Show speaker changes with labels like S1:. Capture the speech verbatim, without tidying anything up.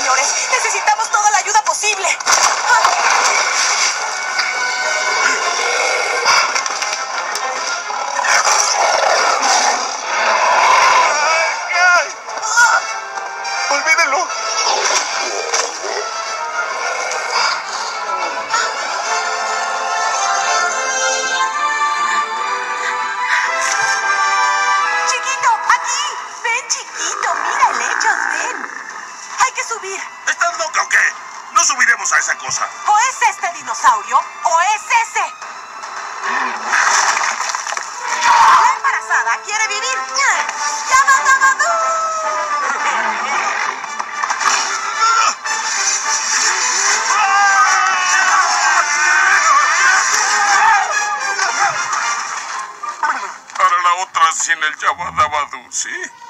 S1: señores. Necesitamos toda la ayuda posible.
S2: ¡Olvídenlo!
S1: ¡Chiquito! ¡Aquí! ¡Ven, chiquito! ¡Mira el lecho! ¡Ven! ¡Hay que subir!
S3: ¿Estás loca o qué? No subiremos a esa cosa.
S1: O es este dinosaurio o es ese. La embarazada quiere vivir. ¡Llama, llama,
S3: Para la otra sin el Yabadabadú, ¿sí?